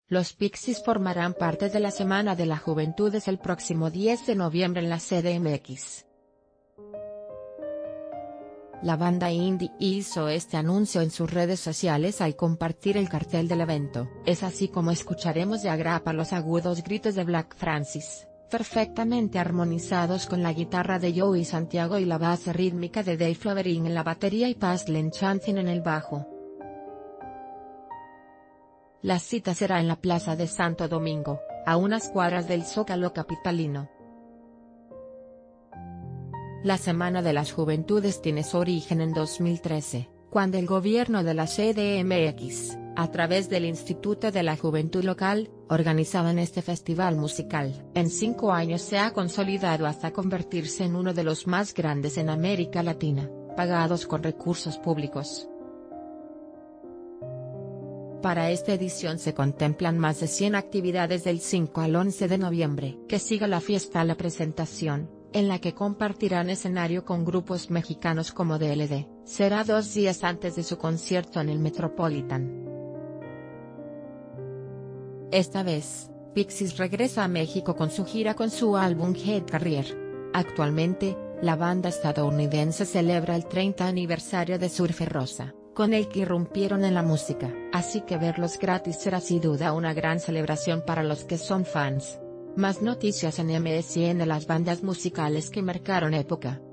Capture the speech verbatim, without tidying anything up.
Los Pixies formarán parte de la Semana de la Juventudes el próximo diez de noviembre en la C D M X. La banda indie hizo este anuncio en sus redes sociales al compartir el cartel del evento. Es así como escucharemos de agrapa los agudos gritos de Black Francis, perfectamente armonizados con la guitarra de Joey Santiago y la base rítmica de Dave Lovering en la batería y Paz Lenchantin en el bajo. La cita será en la Plaza de Santo Domingo, a unas cuadras del Zócalo capitalino. La Semana de las Juventudes tiene su origen en dos mil trece, cuando el gobierno de la C D M X, a través del Instituto de la Juventud Local, organizaban este festival musical. En cinco años se ha consolidado hasta convertirse en uno de los más grandes en América Latina, pagados con recursos públicos. Para esta edición se contemplan más de cien actividades del cinco al once de noviembre. Que siga la fiesta la presentación, en la que compartirán escenario con grupos mexicanos como D L D, será dos días antes de su concierto en el Metropolitan. Esta vez, Pixies regresa a México con su gira con su álbum Head Carrier. Actualmente, la banda estadounidense celebra el treinta aniversario de Surfer Rosa, con el que irrumpieron en la música, así que verlos gratis será sin duda una gran celebración para los que son fans. Más noticias en M S N. Las bandas musicales que marcaron época.